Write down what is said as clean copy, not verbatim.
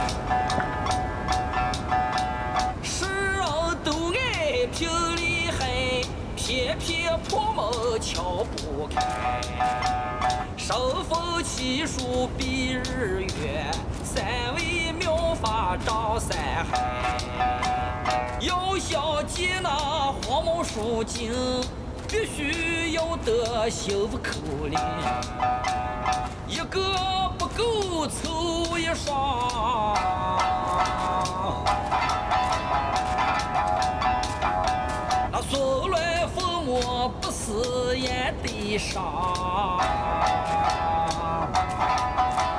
世人都爱拼厉害，偏偏破门敲不开。身逢奇书避日月，三味妙法张三海。要想见那黄毛书经，必须要得心服口令，一个不够凑一双。那所来父母不是也得伤。